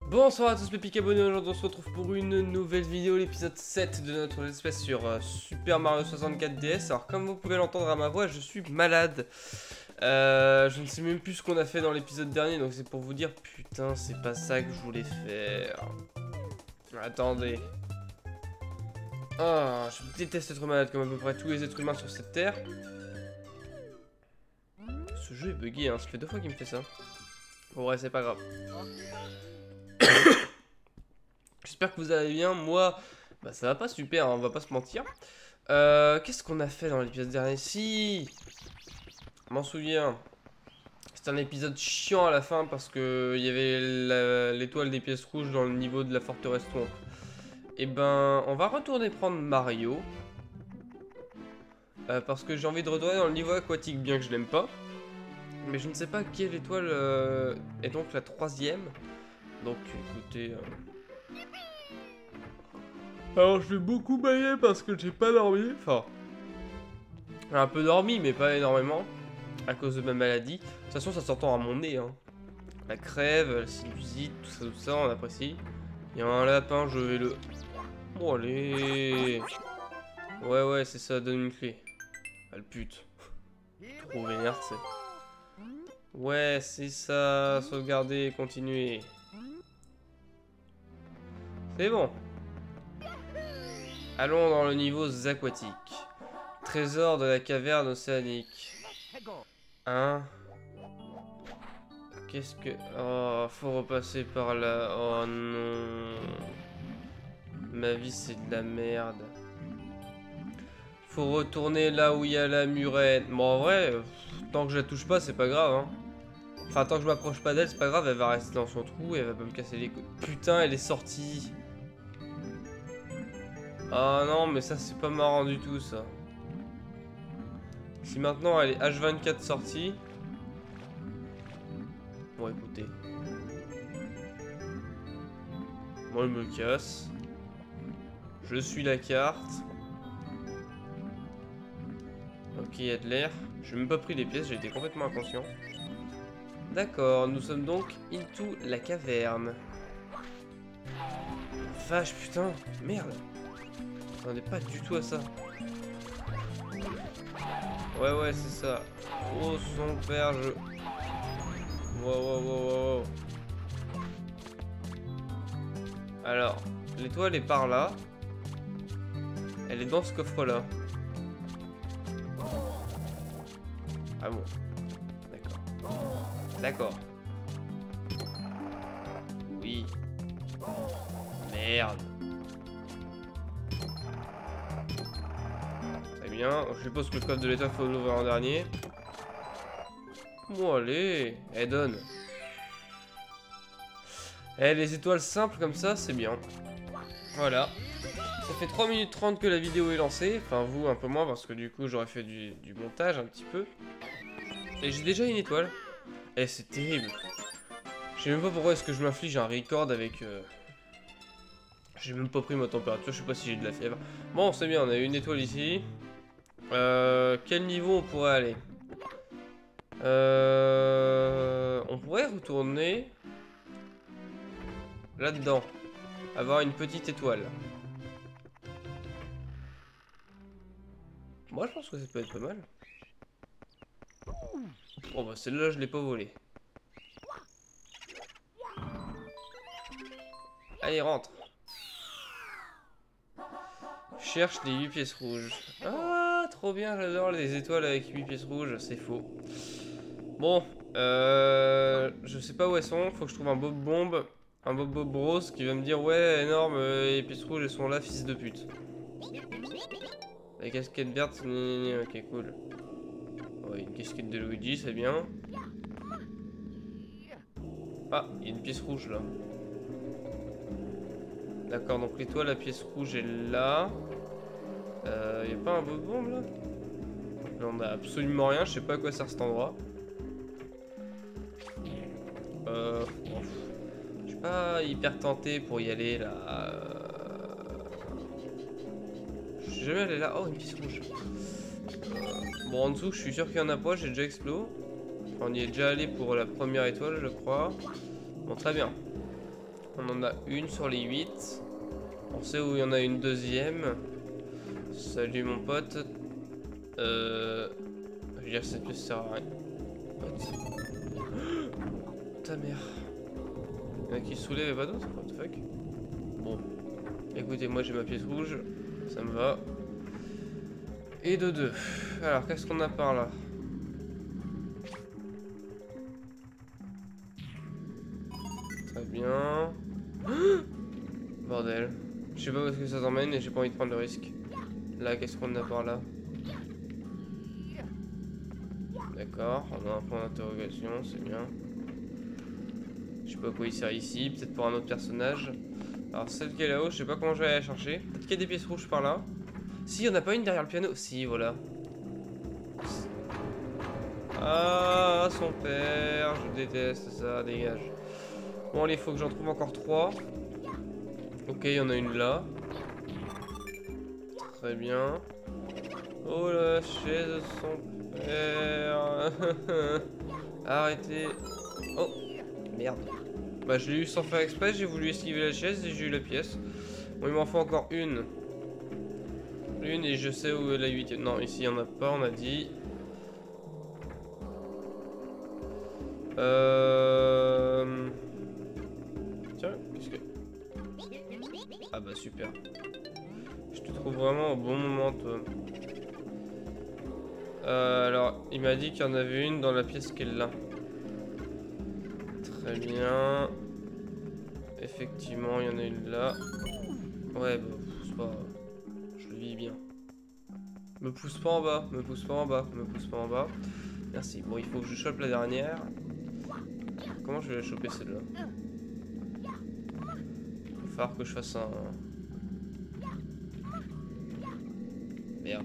Bonsoir à tous mes piques abonnés, aujourd'hui on se retrouve pour une nouvelle vidéo, l'épisode 7 de notre espèce sur Super Mario 64 DS. Alors comme vous pouvez l'entendre à ma voix, je suis malade. Je ne sais même plus ce qu'on a fait dans l'épisode dernier, donc c'est pour vous dire, putain c'est pas ça que je voulais faire. Attendez. Ah, je déteste être malade comme à peu près tous les êtres humains sur cette terre. Ce jeu est bugué, hein, ça fait 2 fois qu'il me fait ça. Bon ouais, c'est pas grave. J'espère que vous allez bien. Moi, bah ça va pas super, hein, on va pas se mentir. Qu'est-ce qu'on a fait dans l'épisode dernier? Si, je m'en souviens. C'était un épisode chiant à la fin parce que il y avait l'étoile des pièces rouges dans le niveau de la forteresse Swamp. Et ben, on va retourner prendre Mario. Parce que j'ai envie de retourner dans le niveau aquatique, bien que je l'aime pas. Mais je ne sais pas quelle étoile est donc la 3e. Donc écoutez... Alors je vais beaucoup bailler parce que j'ai pas dormi. Enfin, j'ai un peu dormi mais pas énormément. À cause de ma maladie. De toute façon ça s'entend à mon nez, hein. La crève, la sinusite, tout ça on apprécie. Il y a un lapin, je vais le... Bon allez. Ouais c'est ça, donne une clé. Ah le pute. Trop vénère c'est. Ouais c'est ça, sauvegarder, continuer. C'est bon. Allons dans le niveau aquatique. Trésor de la caverne océanique. Hein? Qu'est-ce que... Oh, faut repasser par là. Oh non. Ma vie c'est de la merde. Faut retourner là où il y a la murène. Bon en vrai, tant que je la touche pas c'est pas grave, hein. Enfin tant que je m'approche pas d'elle c'est pas grave, elle va rester dans son trou et elle va pas me casser les couilles. Putain elle est sortie. Ah non mais ça c'est pas marrant du tout ça. Si maintenant elle est H24 sortie. Bon écoutez. Moi je me casse. Je suis la carte. Ok il y a de l'air. J'ai même pas pris les pièces, j'ai été complètement inconscient. D'accord, nous sommes donc into la caverne. Vache putain, merde. On n'est pas du tout à ça. Ouais c'est ça. Oh son père je... Wow. Alors, l'étoile est par là. Elle est dans ce coffre là. Ah bon. D'accord. Oui. Merde. Très bien. Je suppose que le coffre de l'étoile faut l'ouvrir en dernier. Bon allez, elle donne. Eh, les étoiles simples comme ça, c'est bien. Voilà. Ça fait 3 minutes 30 que la vidéo est lancée. Enfin, vous, un peu moins, parce que du coup, j'aurais fait du montage un petit peu. Et j'ai déjà une étoile. Eh, c'est terrible. Je sais même pas pourquoi est-ce que je m'inflige un record avec... J'ai même pas pris ma température, je sais pas si j'ai de la fièvre. Bon, c'est bien, on a une étoile ici. Quel niveau on pourrait aller? On pourrait retourner... là-dedans. Avoir une petite étoile. Moi, je pense que ça peut être pas mal. Bon, bah celle-là, je l'ai pas volée. Allez, rentre. Cherche les 8 pièces rouges. Ah, trop bien, j'adore les étoiles avec 8 pièces rouges, c'est faux. Bon, je sais pas où elles sont, faut que je trouve un Bob Bomb, un Bob Bros qui va me dire ouais, énorme, les pièces rouges elles sont là, fils de pute. La casquette verte, ok, cool. Ouais, une casquette de Luigi, c'est bien. Ah, il y a une pièce rouge là. D'accord, donc l'étoile, la pièce rouge est là. Y a pas un Bob Bomb là? Là on a absolument rien, je sais pas à quoi sert cet endroit. Je suis pas hyper tenté pour y aller là. Je suis jamais allé là. Oh, une pièce rouge. Bon, en dessous, je suis sûr qu'il y en a pas, j'ai déjà explosé. On y est déjà allé pour la première étoile, je crois. Bon, très bien. On en a une sur les 8. On sait où il y en a une deuxième. Salut mon pote. Je veux dire, cette pièce sert à rien. What? Ta mère. Il y en a qui se soulèvent et pas d'autres? What the fuck? Bon. Écoutez, moi j'ai ma pièce rouge. Ça me va. Et de 2. Alors, qu'est-ce qu'on a par là? Très bien. Bordel. Je sais pas où est-ce que ça t'emmène et j'ai pas envie de prendre le risque. Là, qu'est-ce qu'on a par là? D'accord, on a un point d'interrogation, c'est bien. Je sais pas quoi il sert ici, peut-être pour un autre personnage. Alors celle qui est là-haut, je sais pas comment je vais aller la chercher. Peut-être qu'il y a des pièces rouges par là. Si, il n'y en a pas une derrière le piano. Si, voilà. Ah, son père, je déteste ça, dégage. Bon, allez, il faut que j'en trouve encore 3. Ok, il y en a une là. Très bien. Oh, la chaise de son père. Arrêtez. Oh, merde. Bah, je l'ai eu sans faire exprès, j'ai voulu esquiver la chaise et j'ai eu la pièce. Bon, il m'en faut encore une. Une et je sais où est la 8. Non, ici, il n'y en a pas, on a dit. Tiens, qu'est-ce que... Ah bah super. Je te trouve vraiment au bon moment, toi. Alors, il m'a dit qu'il y en avait une dans la pièce qui est là. Très bien. Effectivement, il y en a une là. Ouais, bah, c'est pas... Je le vis bien. Me pousse pas en bas, me pousse pas en bas, me pousse pas en bas. Merci. Bon, il faut que je chope la dernière. Comment je vais la choper celle-là? Il va falloir que je fasse un... Merde.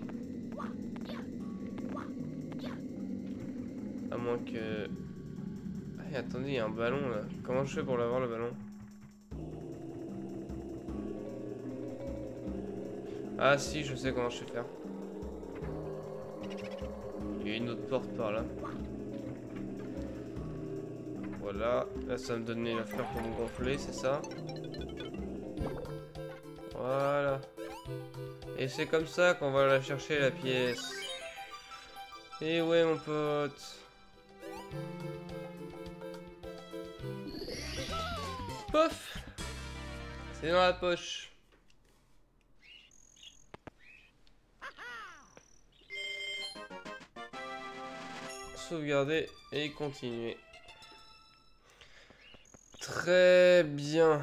À moins que... Ah, attendez, il y a un ballon là. Comment je fais pour l'avoir le ballon? Ah si, je sais comment je sais faire. Il y a une autre porte par là. Voilà. Là, ça va me donner la fleur pour me gonfler, c'est ça? Voilà. Et c'est comme ça qu'on va la chercher la pièce. Et ouais mon pote. Pof. C'est dans la poche. Sauvegarder et continuer. Très bien.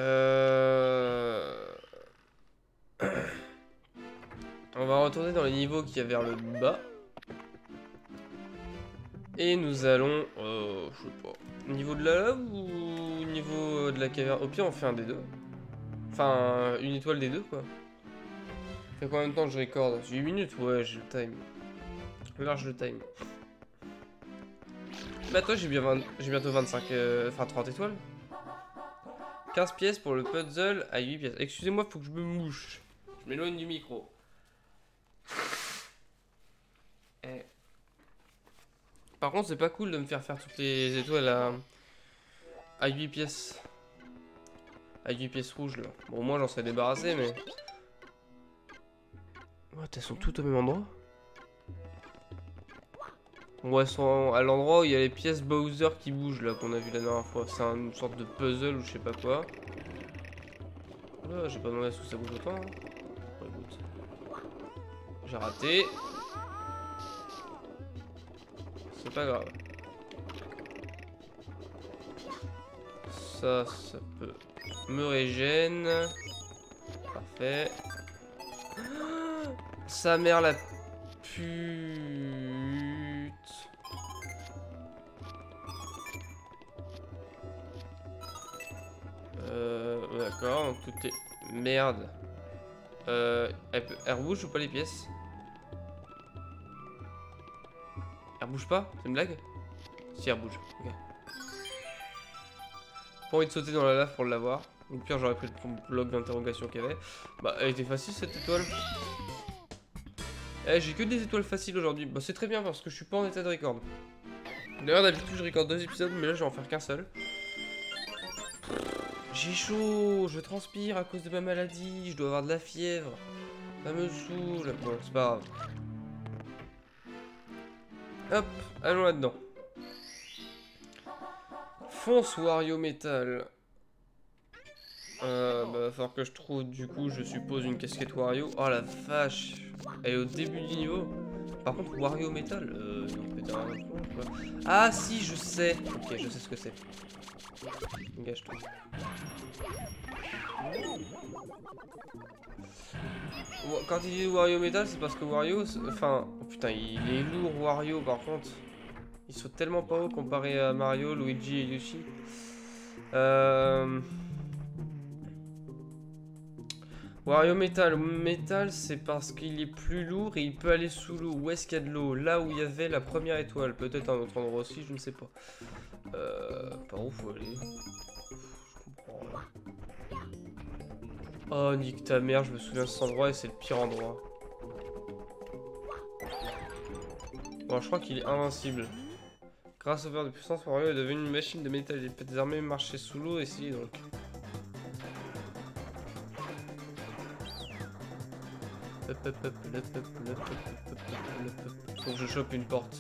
On va retourner dans les niveaux qu'il y a vers le bas. Et nous allons... je sais pas. Niveau de la lave ou niveau de la caverne? Au pire, on fait un des deux. Enfin, une étoile des deux, quoi. Ça fait combien de temps que je recorde? 8 minutes? Ouais, j'ai le time. Large le time. Bah toi, j'ai bientôt 25... Enfin, 30 étoiles. 15 pièces pour le puzzle à 8 pièces. Excusez-moi, faut que je me mouche. Je m'éloigne du micro. Par contre, c'est pas cool de me faire toutes les étoiles à 8 pièces. À 8 pièces rouges, là. Bon, moi, j'en serais débarrassé, mais... What, elles sont toutes au même endroit? Bon, elles sont à l'endroit où il y a les pièces Bowser qui bougent, là, qu'on a vu la dernière fois. C'est une sorte de puzzle ou je sais pas quoi. Là, j'ai pas demandé à ce que ça bouge autant. Hein. Bon, écoute. J'ai raté. C'est pas grave. Ça peut me régène. Parfait. Sa mère la pute. D'accord, donc tout est... Merde. Elle rebouge ou pas les pièces? Elle bouge pas? C'est une blague? Si, elle bouge. Ok. Pas envie de sauter dans la lave pour l'avoir. Au pire, j'aurais pris le bloc d'interrogation qu'il y avait. Bah, elle était facile cette étoile. Eh, j'ai que des étoiles faciles aujourd'hui. Bah, c'est très bien parce que je suis pas en état de record. D'ailleurs, d'habitude, je recorde 2 épisodes, mais là, je vais en faire qu'un seul. J'ai chaud, je transpire à cause de ma maladie, je dois avoir de la fièvre. Ça me saoule. Bon, c'est pas grave. Hop, allons là-dedans. Fonce Wario Metal. Bah, va falloir que je trouve du coup, je suppose, une casquette Wario. Oh la vache, elle est au début du niveau. Par contre, Wario Metal, il peut avoir un point, quoi. Ah si, je sais. Ok, je sais ce que c'est. Gâche-toi. Quand il dit Wario Metal, c'est parce que Wario, enfin, oh putain, il est lourd Wario par contre. Il saute tellement pas haut comparé à Mario, Luigi et Yoshi. Wario Metal. Metal, c'est parce qu'il est plus lourd et il peut aller sous l'eau. Où est-ce qu'il y a de l'eau? Là où il y avait la première étoile. Peut-être un autre endroit aussi, je ne sais pas. Par où faut aller? Je comprends. Oh, nique ta mère, je me souviens de cet endroit et c'est le pire endroit. Bon, je crois qu'il est invincible. Grâce au verre de puissance, Wario est devenu une machine de métal. Il peut désormais marcher sous l'eau et s'y donc. Faut que je chope une porte.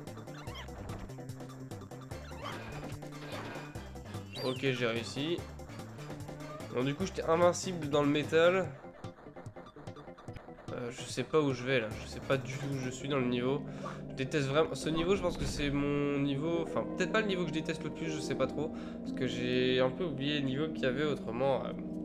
Ok, j'ai réussi. Bon, du coup, j'étais invincible dans le métal. Je sais pas où je vais là. Je sais pas du tout où je suis dans le niveau. Je déteste vraiment. Ce niveau, je pense que c'est mon niveau. Enfin, peut-être pas le niveau que je déteste le plus, je sais pas trop. Parce que j'ai un peu oublié le niveau qu'il y avait autrement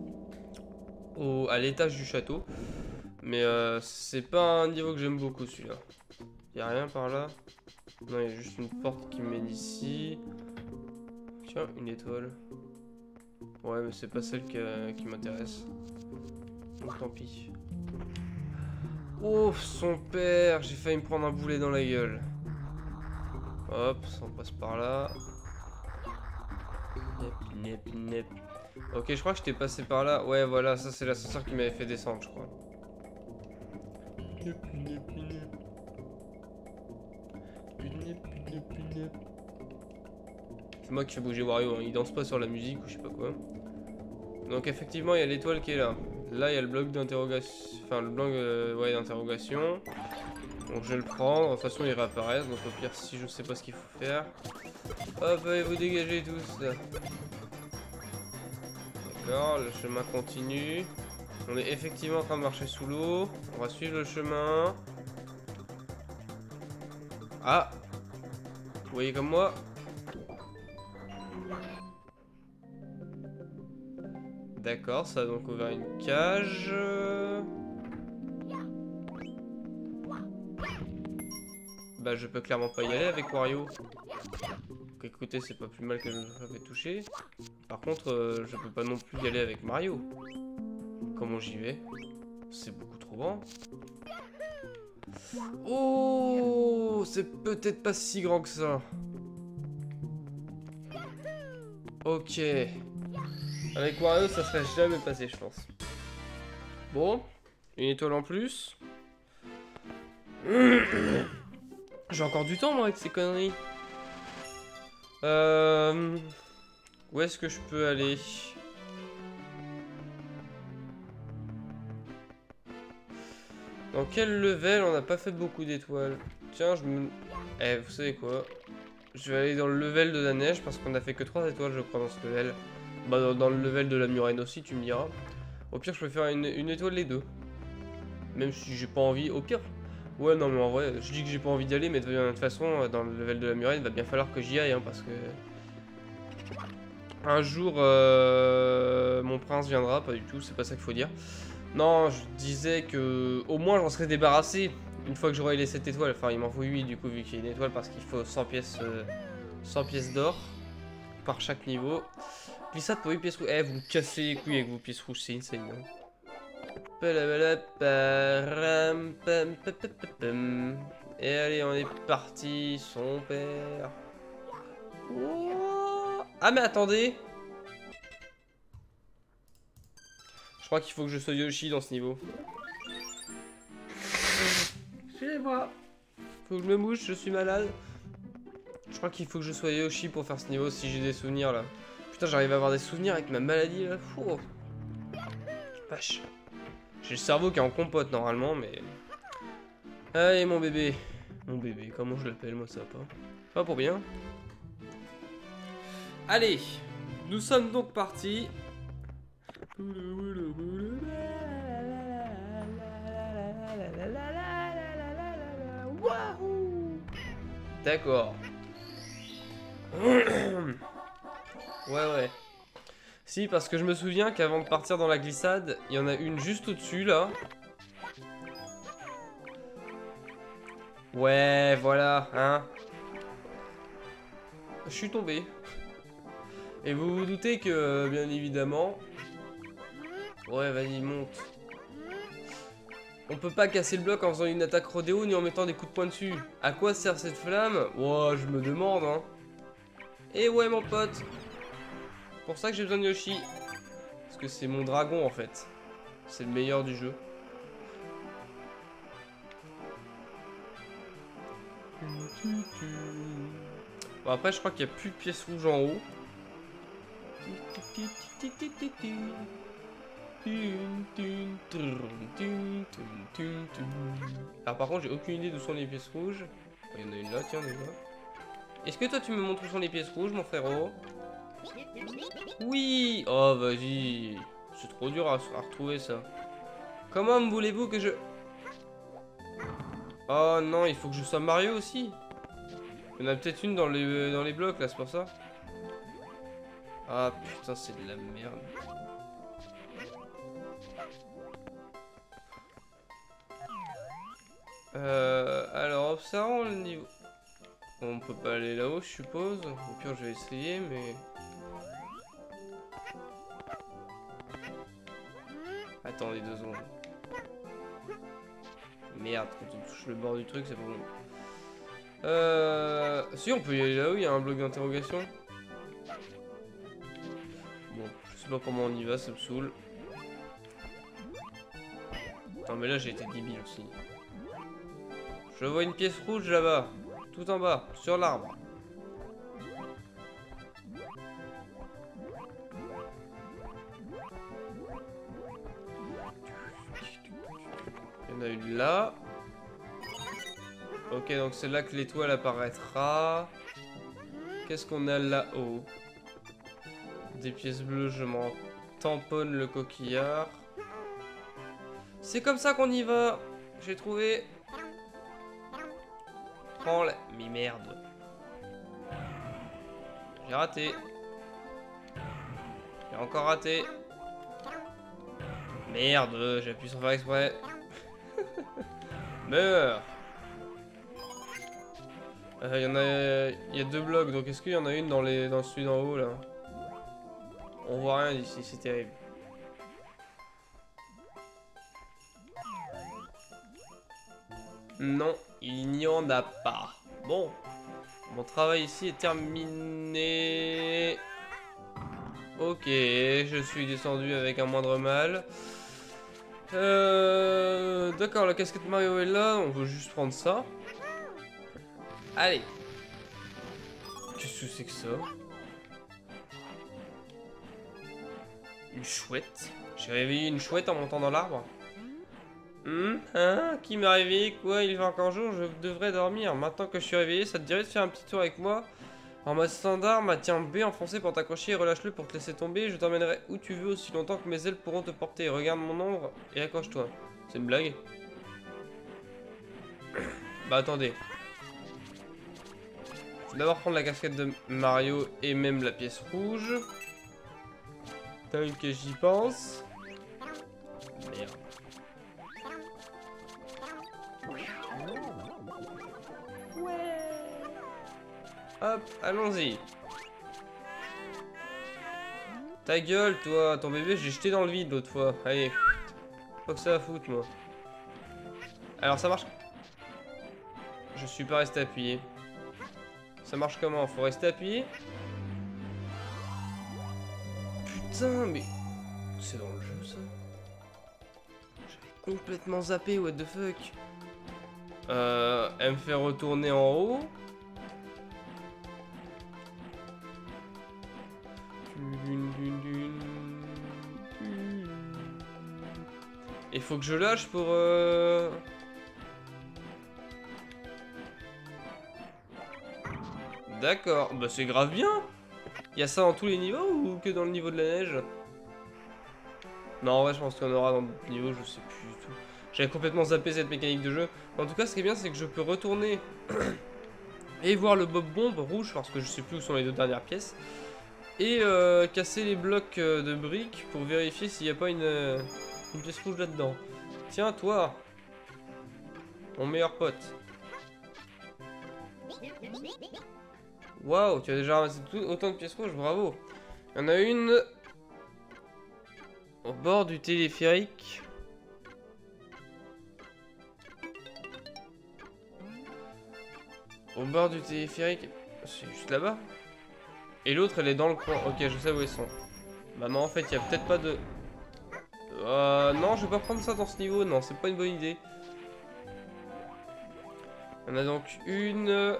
à l'étage du château. Mais c'est pas un niveau que j'aime beaucoup celui-là. Y'a rien par là? Non, il y a juste une porte qui mène ici. Tiens, une étoile. Ouais, mais c'est pas celle qui m'intéresse. Donc tant pis. Oh, son père! J'ai failli me prendre un boulet dans la gueule. Hop, ça on passe par là. Nep, nep, nep. Ok, je crois que j'étais passé par là. Ouais, voilà, ça c'est l'ascenseur qui m'avait fait descendre, je crois. C'est moi qui fais bouger Wario, hein. Il danse pas sur la musique ou je sais pas quoi. Donc effectivement il y a l'étoile qui est là. Là il y a le bloc d'interrogation. Enfin le bloc ouais, d'interrogation. Donc je vais le prendre. De toute façon il réapparaissent. Donc au pire si je sais pas ce qu'il faut faire. Hop, allez vous dégagez tous. D'accord, le chemin continue. On est effectivement en train de marcher sous l'eau. On va suivre le chemin. Ah! Vous voyez comme moi? D'accord, ça a donc ouvert une cage. Bah je peux clairement pas y aller avec Wario. Donc écoutez, c'est pas plus mal que je l'avais touché. Par contre, je peux pas non plus y aller avec Mario. Comment j'y vais? C'est beaucoup trop grand. Oh, c'est peut-être pas si grand que ça. Ok. Avec Wario, ça serait jamais passé, je pense. Bon, une étoile en plus. J'ai encore du temps, moi, avec ces conneries. Où est-ce que je peux aller? Dans quel level on n'a pas fait beaucoup d'étoiles? Tiens, Eh, vous savez quoi? Je vais aller dans le level de la neige parce qu'on a fait que 3 étoiles, je crois, dans ce level. Bah, dans le level de la murène aussi, tu me diras. Au pire, je peux faire une étoile les deux. Même si j'ai pas envie. Au pire. Ouais, non, mais en vrai, je dis que j'ai pas envie d'y aller, mais de toute façon, dans le level de la murène, il va bien falloir que j'y aille, hein, parce que. Un jour, mon prince viendra, pas du tout, c'est pas ça qu'il faut dire. Non, je disais que au moins j'en serais débarrassé une fois que j'aurai les 7 étoiles. Enfin, il m'en faut 8 du coup, vu qu'il y a une étoile, parce qu'il faut 100 pièces d'or par chaque niveau. Glissade pour 8 pièces rouges. Eh, vous me cassez les couilles avec vos pièces rouges, c'est insane. Et allez, on est parti, son père. Ah, mais attendez! Je crois qu'il faut que je sois Yoshi dans ce niveau. Suivez-moi. Faut que je me mouche, je suis malade. Je crois qu'il faut que je sois Yoshi pour faire ce niveau si j'ai des souvenirs là. Putain, j'arrive à avoir des souvenirs avec ma maladie là. Fou. Vache. J'ai le cerveau qui est en compote normalement, mais... Allez, mon bébé. Mon bébé, comment je l'appelle, moi, ça va pas. Pas pour bien. Allez, nous sommes donc partis. D'accord. Ouais. Si, parce que je me souviens qu'avant de partir dans la glissade, il y en a une juste au-dessus, là. Ouais, voilà, hein. Je suis tombé. Et vous vous doutez que, bien évidemment... Ouais, vas-y, monte. On peut pas casser le bloc en faisant une attaque rodéo ni en mettant des coups de poing dessus. À quoi sert cette flamme? Ouais, je me demande, hein. Et ouais, mon pote. Pour ça que j'ai besoin de Yoshi. Parce que c'est mon dragon, en fait. C'est le meilleur du jeu. Bon, après, je crois qu'il n'y a plus de pièces rouges en haut. Alors par contre j'ai aucune idée d'où sont les pièces rouges. Il y en a une là, tiens déjà. Est-ce que toi tu me montres où sont les pièces rouges, mon frérot? Oui. Oh vas-y. C'est trop dur à retrouver ça. Comment me voulez-vous que je... Oh non, il faut que je sois Mario aussi. Il y en a peut-être une dans les blocs là, c'est pour ça. Ah putain, c'est de la merde. Alors, observons le niveau. On peut pas aller là-haut, je suppose. Au pire, je vais essayer, mais... Attendez 2 secondes. Merde, quand on touche le bord du truc, c'est pas bon. Si, on peut y aller là-haut, il y a un bloc d'interrogation. Bon, je sais pas comment on y va, ça me saoule. Non, mais là, j'ai été débile aussi. Je vois une pièce rouge là-bas, tout en bas, sur l'arbre. Il y en a une là. Ok, donc c'est là que l'étoile apparaîtra. Qu'est-ce qu'on a là-haut? Des pièces bleues, je m'en tamponne le coquillard. C'est comme ça qu'on y va. J'ai trouvé. Prends la... Mais merde. J'ai raté. J'ai encore raté. Merde, j'ai appuyé sans faire exprès. Meurs. Il y a 2 blocs, donc est-ce qu'il y en a une dans celui d'en haut là? On voit rien d'ici, c'est terrible. Non, il n'y en a pas. Bon, mon travail ici est terminé. Ok, je suis descendu avec un moindre mal. D'accord, la casquette Mario est là, on veut juste prendre ça. Allez. Qu'est-ce que c'est que ça? Une chouette? J'ai réveillé une chouette en montant dans l'arbre. Hein? Qui m'a réveillé? Quoi? Il fait encore jour, je devrais dormir. Maintenant que je suis réveillé, ça te dirait de faire un petit tour avec moi? En mode standard, maintiens B enfoncé pour t'accrocher et relâche-le pour te laisser tomber. Je t'emmènerai où tu veux aussi longtemps que mes ailes pourront te porter. Regarde mon ombre et accroche-toi. C'est une blague? Bah attendez. Faut d'abord prendre la casquette de Mario et même la pièce rouge. Tel que j'y pense. Merde. Hop, allons-y. Ta gueule, toi, ton bébé, j'ai jeté dans le vide l'autre fois. Allez, pas que ça va foutre, moi. Alors, ça marche. Je suis pas resté appuyé. Ça marche comment? Faut rester appuyé? Putain, mais... C'est dans le jeu, ça? J'avais complètement zappé, what the fuck. Elle me fait retourner en haut. Il faut que je lâche pour... D'accord, bah c'est grave bien. Il y a ça dans tous les niveaux ou que dans le niveau de la neige? Non, en vrai, je pense qu'il y en aura dans d'autres niveaux, je sais plus du tout. J'avais complètement zappé cette mécanique de jeu. En tout cas, ce qui est bien, c'est que je peux retourner et voir le bob bombe rouge, parce que je sais plus où sont les deux dernières pièces. Et casser les blocs de briques pour vérifier s'il n'y a pas une pièce rouge là-dedans. Tiens, toi, mon meilleur pote. Waouh, tu as déjà ramassé autant de pièces rouges, bravo. Il y en a une au bord du téléphérique. Au bord du téléphérique, c'est juste là-bas. Et l'autre, elle est dans le coin. Ok, je sais où ils sont. Bah non, en fait, il y a peut-être pas de... non, je vais pas prendre ça dans ce niveau. Non, c'est pas une bonne idée. Il y en a donc une...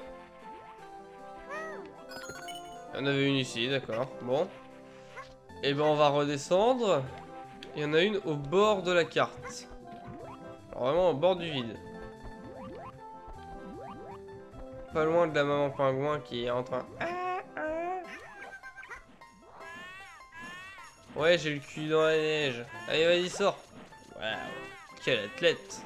Il y en avait une ici, d'accord. Bon. Et ben, on va redescendre. Il y en a une au bord de la carte. Alors, vraiment au bord du vide. Pas loin de la maman pingouin qui est en train... Ouais, j'ai le cul dans la neige. Allez, vas-y, sors. Waouh, quel athlète.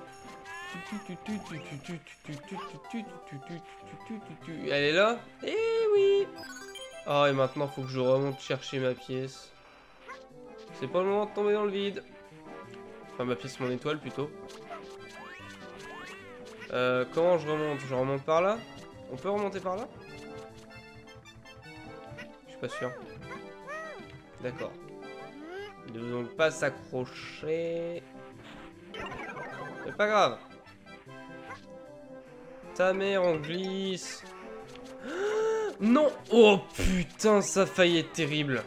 Elle est là? Eh oui. Ah, et maintenant, faut que je remonte chercher ma pièce. C'est pas le moment de tomber dans le vide. Enfin, ma pièce, mon étoile, plutôt. Comment je remonte? Je remonte par là? On peut remonter par là? Je suis pas sûr. D'accord. Ne devons donc pas s'accrocher. C'est pas grave. Ta mère, on glisse. Non! Oh putain, ça a failli être terrible.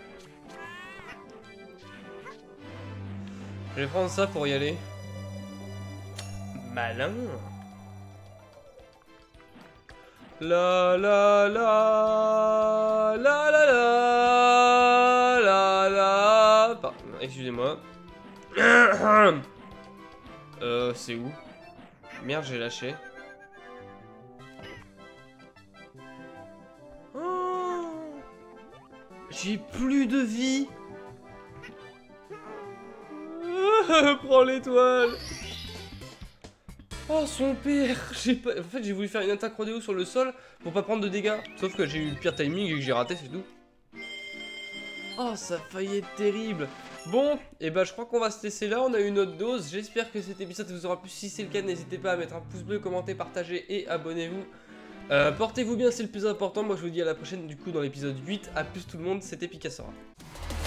Je vais prendre ça pour y aller. Malin. La la la la la la la la. Pardon, excusez-moi. C'est où? Merde, j'ai lâché. Oh, j'ai plus de vie. Prends l'étoile. Oh, son père. En fait, j'ai voulu faire une attaque rodéo sur le sol pour pas prendre de dégâts. Sauf que j'ai eu le pire timing et que j'ai raté, c'est tout. Oh, ça a failli être terrible. Bon, et bah je crois qu'on va se laisser là, on a eu notre dose. J'espère que cet épisode vous aura plu. Si c'est le cas, n'hésitez pas à mettre un pouce bleu, commenter, partager et abonnez-vous. Portez-vous bien, c'est le plus important. Moi je vous dis à la prochaine du coup dans l'épisode 8. A plus tout le monde, c'était Picasora.